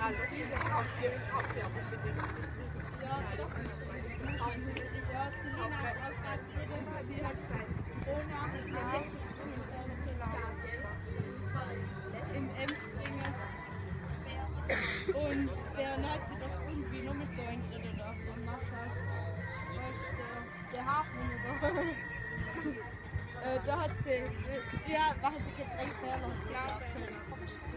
im Emsbringen. Und der hat sich doch irgendwie nur mit so einem Schritt oder so gemacht hat. Der Hafen oder? Da hat sie, ja, war sie Getränk selber.